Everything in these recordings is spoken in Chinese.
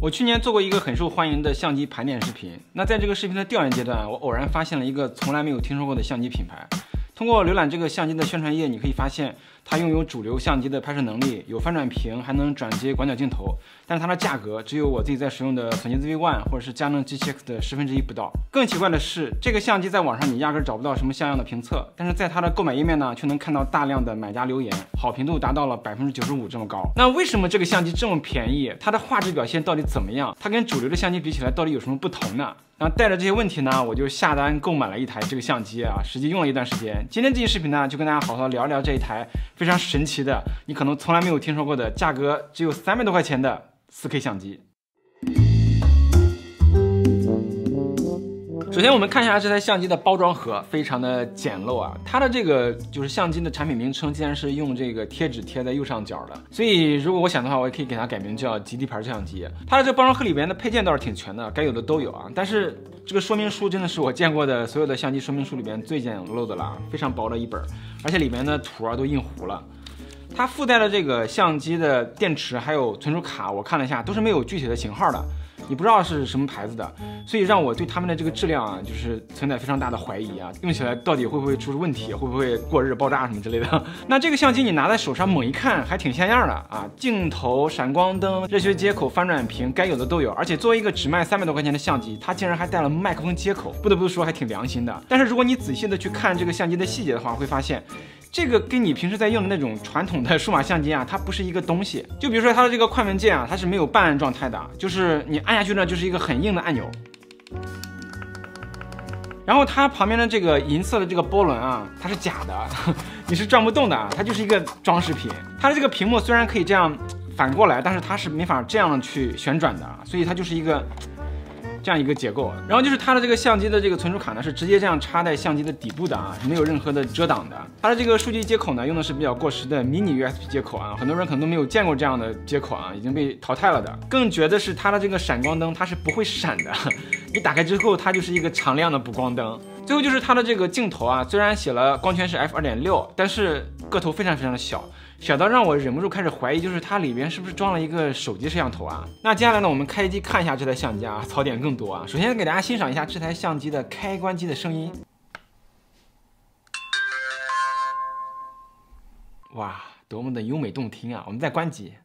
我去年做过一个很受欢迎的相机盘点视频，那在这个视频的调研阶段，我偶然发现了一个从来没有听说过的相机品牌。通过浏览这个相机的宣传页，你可以发现它拥有主流相机的拍摄能力，有翻转屏，还能转接广角镜头，但是它的价格只有我自己在使用的索尼 ZV-1或者是佳能 GT-X 的1/10不到。更奇怪的是，这个相机在网上你压根找不到什么像样的评测，但是在它的购买页面呢，却能看到大量的买家留言，好评度达到了95%这么高。那为什么这个相机这么便宜？它的画质表现到底怎么样？它跟主流的相机比起来，到底有什么不同呢？然后带着这些问题呢，我就下单购买了一台这个相机啊，实际用了一段时间。今天这期视频呢，就跟大家好好聊聊这一台非常神奇的，你可能从来没有听说过的，价格只有300多块钱的 4K 相机。首先我们看一下这台相机的包装盒，非常的简陋啊。它的这个就是相机的产品名称竟然是用这个贴纸贴在右上角的，所以如果我想的话，我也可以给它改名叫极地牌相机。它的这个包装盒里边的配件倒是挺全的，该有的都有啊。但是这个说明书真的是我见过的所有的相机说明书里边最简陋的了，非常薄的一本，而且里面的图啊都印糊了。它附带的这个相机的电池还有存储卡，我看了一下，都是没有具体的型号的。你不知道是什么牌子的，所以让我对他们的这个质量啊，就是存在非常大的怀疑啊，用起来到底会不会出问题，会不会过热爆炸什么之类的。那这个相机你拿在手上猛一看还挺像样的啊，镜头、闪光灯、热学接口、翻转屏该有的都有，而且作为一个只卖300多块钱的相机，它竟然还带了麦克风接口，不得不说还挺良心的。但是如果你仔细的去看这个相机的细节的话，会发现这个跟你平时在用的那种传统的数码相机啊，它不是一个东西。就比如说它的这个快门键啊，它是没有半按状态的，就是你按下去呢，就是一个很硬的按钮。然后它旁边的这个银色的这个波轮啊，它是假的，你是转不动的啊，它就是一个装饰品。它的这个屏幕虽然可以这样反过来，但是它是没法这样去旋转的，所以它就是一个这样一个结构。然后就是它的这个相机的这个存储卡呢，是直接这样插在相机的底部的啊，是没有任何的遮挡的。它的这个数据接口呢，用的是比较过时的迷你 USB 接口啊，很多人可能都没有见过这样的接口啊，已经被淘汰了的。更绝的是它的这个闪光灯，它是不会闪的，你打开之后它就是一个常亮的补光灯。最后就是它的这个镜头啊，虽然写了光圈是 f2.6， 但是个头非常非常的小。小到让我忍不住开始怀疑，就是它里边是不是装了一个手机摄像头啊？那接下来呢，我们开机看一下这台相机啊，槽点更多啊。首先给大家欣赏一下这台相机的开关机的声音，哇，多么的优美动听啊！我们再关机，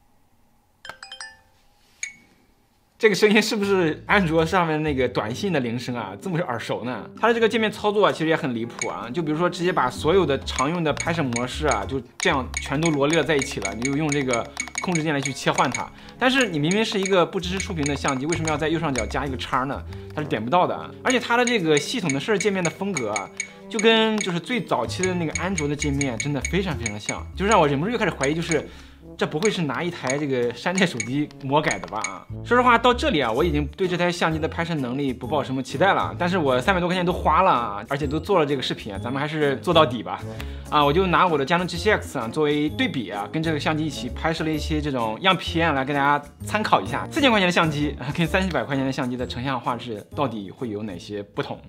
这个声音是不是安卓上面那个短信的铃声啊？这么耳熟呢？它的这个界面操作啊，其实也很离谱啊。就比如说，直接把所有的常用的拍摄模式啊，就这样全都罗列在一起了，你就用这个控制键来去切换它。但是你明明是一个不支持触屏的相机，为什么要在右上角加一个叉呢？它是点不到的。而且它的这个系统的设置界面的风格啊，就跟就是最早期的那个安卓的界面真的非常非常像，就让我忍不住就开始怀疑，就是这不会是拿一台这个山寨手机魔改的吧？说实话，到这里啊，我已经对这台相机的拍摄能力不抱什么期待了。但是我300多块钱都花了，而且都做了这个视频，咱们还是做到底吧。我就拿我的佳能 GT-X 啊作为对比啊，跟这个相机一起拍摄了一些这种样片来跟大家参考一下，4000块钱的相机跟3000块钱的相机的成像画质到底会有哪些不同。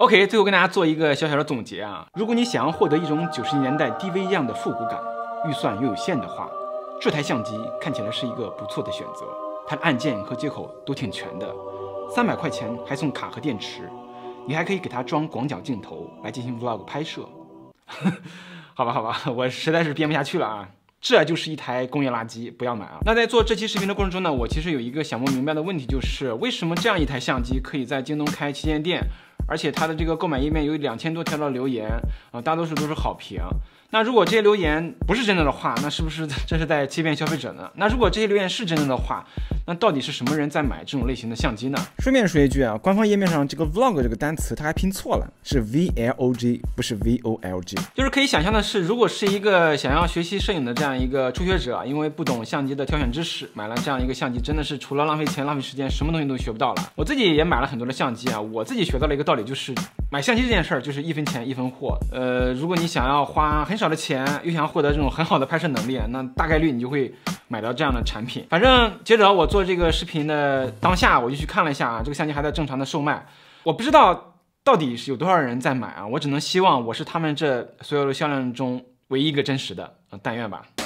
OK， 最后跟大家做一个小小的总结啊，如果你想要获得一种90年代 DV 一样的复古感，预算又有限的话，这台相机看起来是一个不错的选择。它的按键和接口都挺全的，300块钱还送卡和电池，你还可以给它装广角镜头来进行 vlog 拍摄。好吧，我实在是编不下去了啊。这就是一台工业垃圾，不要买啊！那在做这期视频的过程中呢，我其实有一个想不明白的问题，就是为什么这样一台相机可以在京东开旗舰店，而且它的这个购买页面有2000多条的留言啊，大多数都是好评。那如果这些留言不是真的的话，那是不是这是在欺骗消费者呢？那如果这些留言是真的的话，那到底是什么人在买这种类型的相机呢？顺便说一句啊，官方页面上这个 vlog 这个单词它还拼错了，是 vlog 不是 volg。就是可以想象的是，如果是一个想要学习摄影的这样一个初学者，因为不懂相机的挑选知识，买了这样一个相机，真的是除了浪费钱浪费时间，什么东西都学不到了。我自己也买了很多的相机啊，我自己学到了一个道理，就是买相机这件事儿就是1分钱1分货。如果你想要花很少的钱，又想要获得这种很好的拍摄能力，那大概率你就会买到这样的产品。反正接着我做这个视频的当下，我就去看了一下啊，这个相机还在正常的售卖。我不知道到底是有多少人在买啊，我只能希望我是他们这所有的销量中唯一一个真实的，但愿吧。